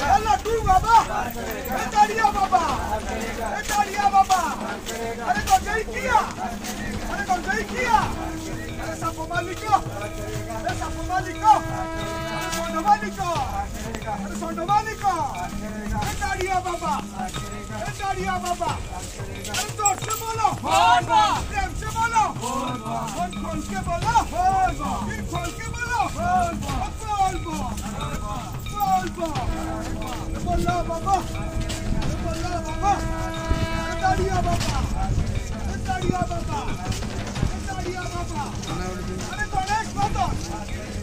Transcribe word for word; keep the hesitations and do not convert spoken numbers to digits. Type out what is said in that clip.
लड्डू बाबा ताड़िया बाबा ताड़िया बाबा अरे तो जय किया अरे तो जय किया अरे सब मालिको अरे सब मालिको अरे सोंड मालिको अरे सोंड मालिको अरे ताड़िया बाबा अरे ताड़िया बाबा अरे जोर से बोलो प्रेम से बोलो मन खोल के बोलो दिल खोल के बोलो बोल बोल बोलो बाबा बोलो बाबा ताड़िया बाबा ताड़िया बाबा ताड़िया बाबा अरे गणेश बाबा